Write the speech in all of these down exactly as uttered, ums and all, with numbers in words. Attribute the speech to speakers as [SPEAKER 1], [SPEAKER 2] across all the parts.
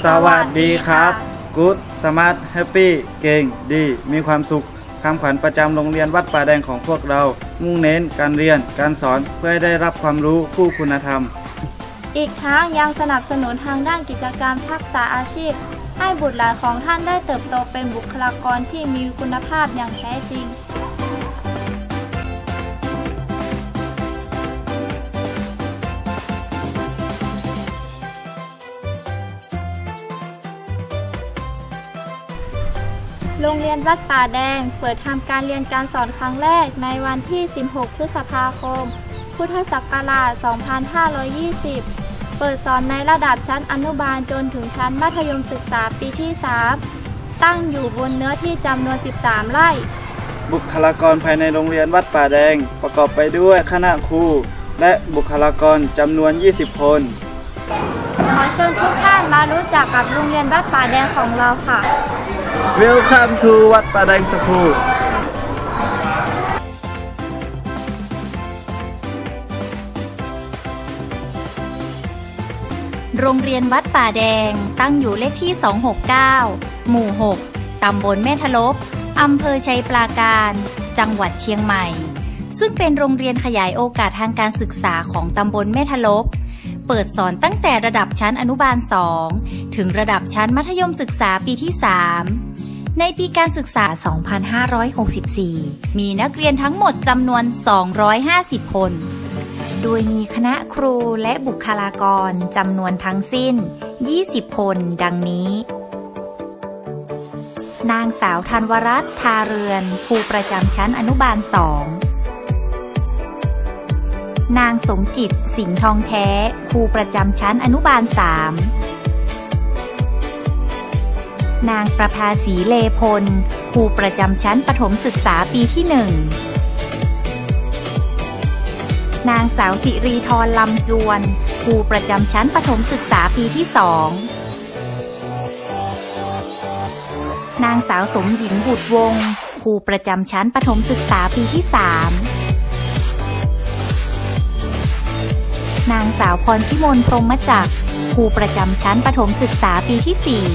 [SPEAKER 1] สวัสดีครับ Good Smart Happy เก่งดีมีความสุขคำขวัญประจำโรงเรียนวัดป่าแดงของพวกเรามุ่งเน้นการเรียนการสอนเพื่อให้ได้รับความรู้คู่คุณธรรม
[SPEAKER 2] อีกทั้งยังสนับสนุนทางด้านกิจกรรมทักษะอาชีพให้บุตรหลานของท่านได้เติบโตเป็นบุคลากรที่มีคุณภาพอย่างแท้จริงโรงเรียนวัดป่าแดงเปิดทำการเรียนการสอนครั้งแรกในวันที่สิบหกพฤษภาคมพุทธศักราชสองพันห้าร้อยยี่สิบเปิดสอนในระดับชั้นอนุบาลจนถึงชั้นมัธยมศึกษาปีที่สามตั้งอยู่บนเนื้อที่จำนวนสิบสามไร่
[SPEAKER 1] บุคลากรภายในโรงเรียนวัดป่าแดงประกอบไปด้วยคณะครูและบุคลากรจำนวนยี่สิบคน
[SPEAKER 2] ขอเชิญทุกท่านมารู้จักกับโรงเรียนวัดป่าแดงของเราค่ะ
[SPEAKER 1] Welcome to วัดป่าแดงสคูล
[SPEAKER 3] โรงเรียนวัดป่าแดงตั้งอยู่เลขที่สองหกเก้าหมู่หกตำบลแม่ทะลบอำเภอชัยปราการจังหวัดเชียงใหม่ซึ่งเป็นโรงเรียนขยายโอกาสทางการศึกษาของตำบลแม่ทะลบเปิดสอนตั้งแต่ระดับชั้นอนุบาลสองถึงระดับชั้นมัธยมศึกษาปีที่สามในปีการศึกษาสองพันห้าร้อยหกสิบสี่มีนักเรียนทั้งหมดจำนวนสองร้อยห้าสิบคนโดยมีคณะครูและบุคลากรจำนวนทั้งสิ้นยี่สิบคนดังนี้นางสาวธันวรัตน์ทาเรือนครูประจำชั้นอนุบาลสองนางสมจิตสิงห์ทองแท้ครูประจำชั้นอนุบาลสามนางประภาสีเลพลครูประจำชั้นประถมศึกษาปีที่หนึ่งนางสาวสิรีธรลำจวนครูประจำชั้นประถมศึกษาปีที่สองนางสาวสมหญิงบุตรวงศ์ครูประจำชั้นประถมศึกษาปีที่สามนางสาวพรพิมลพรหมจักรครูประจำชั้นประถมศึกษาปีที่สี่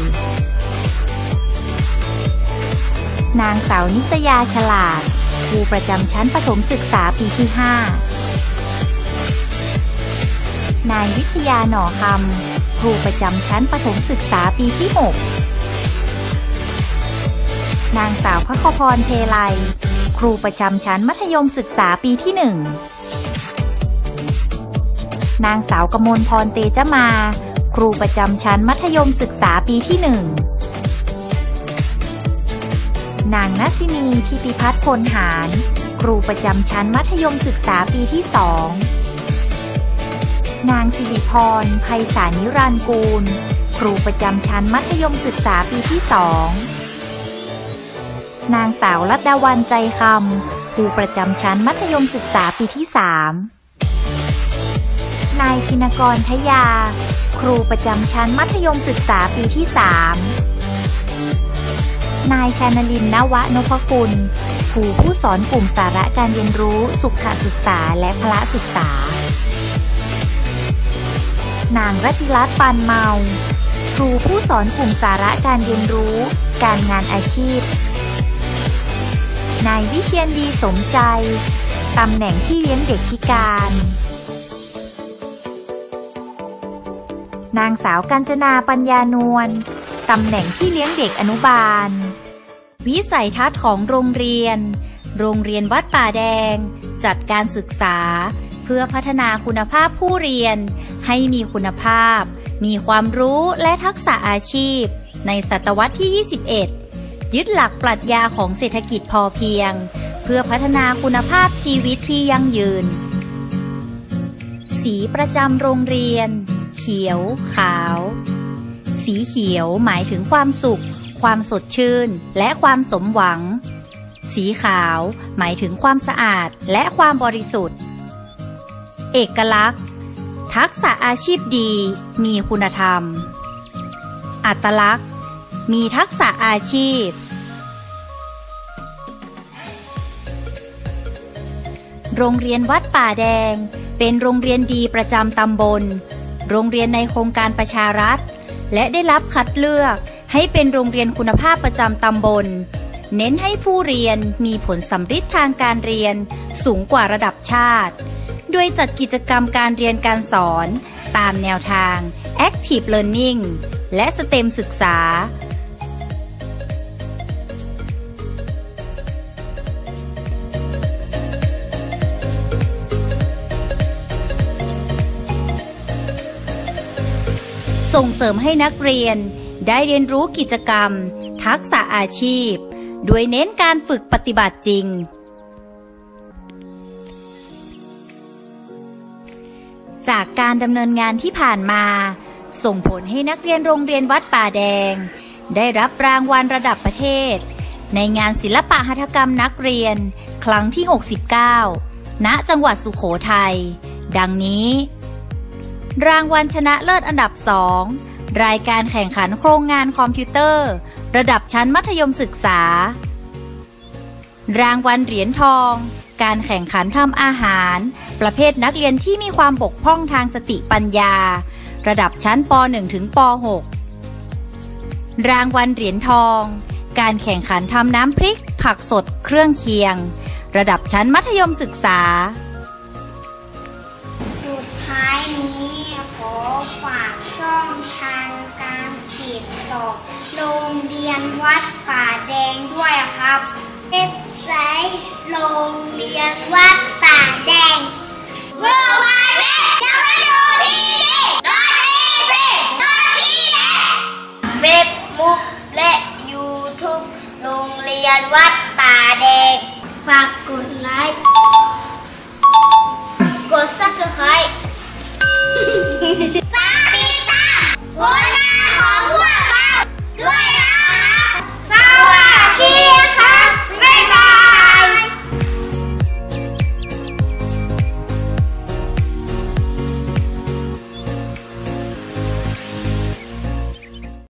[SPEAKER 3] นางสาวนิตยาฉลาดครูประจำชั้นประถมศึกษาปีที่ห้านายวิทยาหน่อคำครูประจำชั้นประถมศึกษาปีที่หกนางสาวพคพรเพไลครูประจำชั้นมัธยมศึกษาปีที่หนึ่งนางสาวกมลพรเตจมาครูประจำชั้นมัธยมศึกษาปีที่หนึ่งนางนัสินีทิติพัฒน์พลหารครูประจำชั้นมัธยมศึกษาปีที่สองนางสิริพรไพศาลนิรันดร์กูลครูประจำชั้นมัธยมศึกษาปีที่สองนางสาวรัตดาวันใจคำครูประจำชั้นมัธยมศึกษาปีที่สามนายธินกรทยาครูประจำชั้นมัธยมศึกษาปีที่สามนายชานลิน นวะนพคุณครูผู้สอนกลุ่มสาระการเรียนรู้สุขศึกษาและพละศึกษานางรัติรัตน์ปานเมาครูผู้สอนกลุ่มสาระการเรียนรู้การงานอาชีพนายวิเชียรดีสมใจตำแหน่งที่เลี้ยงเด็กพิการนางสาวกัญจนาปัญญานวลตำแหน่งที่เลี้ยงเด็กอนุบาลวิสัยทัศน์ของโรงเรียนโรงเรียนวัดป่าแดงจัดการศึกษาเพื่อพัฒนาคุณภาพผู้เรียนให้มีคุณภาพมีความรู้และทักษะอาชีพในศตวรรษที่ยี่สิบเอ็ดยึดหลักปรัชญาของเศรษฐกิจพอเพียงเพื่อพัฒนาคุณภาพชีวิตที่ยั่งยืนสีประจำโรงเรียนเขียวขาวสีเขียวหมายถึงความสุขความสดชื่นและความสมหวังสีขาวหมายถึงความสะอาดและความบริสุทธิ์เอกลักษณ์ทักษะอาชีพดีมีคุณธรรมอัตลักษณ์มีทักษะอาชีพโรงเรียนวัดป่าแดงเป็นโรงเรียนดีประจำตำบลโรงเรียนในโครงการประชารัฐและได้รับคัดเลือกให้เป็นโรงเรียนคุณภาพประจำตำบลเน้นให้ผู้เรียนมีผลสำฤทธิ์ทางการเรียนสูงกว่าระดับชาติโดยจัดกิจกรรมการเรียนการสอนตามแนวทาง Active Learning และ สเต็ม ศึกษาส่งเสริมให้นักเรียนได้เรียนรู้กิจกรรมทักษะอาชีพโดยเน้นการฝึกปฏิบัติจริงจากการดำเนินงานที่ผ่านมาส่งผลให้นักเรียนโรงเรียนวัดป่าแดงได้รับรางวัลระดับประเทศในงานศิลปหัตถกรรมนักเรียนครั้งที่หกสิบเก้าณจังหวัดสุโขทัยดังนี้รางวัลชนะเลิศอันดับสองรายการแข่งขันโครงงานคอมพิวเตอร์ระดับชั้นมัธยมศึกษารางวัลเหรียญทองการแข่งขันทำอาหารประเภทนักเรียนที่มีความบกพร่องทางสติปัญญาระดับชั้นป หนึ่ง ถึงป หก รางวัลเหรียญทองการแข่งขันทำน้ำพริกผักสดเครื่องเคียงระดับชั้นมัธยมศึกษา
[SPEAKER 4] สุดท้ายนี้ขอฝากช่องทางการติดต่อโรงเรียนวัดป่าแดงด้วยครับเว็บไซต์โรงเรียนวัดป่าแดง ดับเบิลยู ดับเบิลยู ดับเบิลยู ดอท ที ดี ดอท อี ซี ดอท ที เอส เว็บบุ๊กและ YouTube โรงเรียนวัดป่าแดงฝากกดไลค์กด ซับสไครบ์ ฝากติดตามผลงาน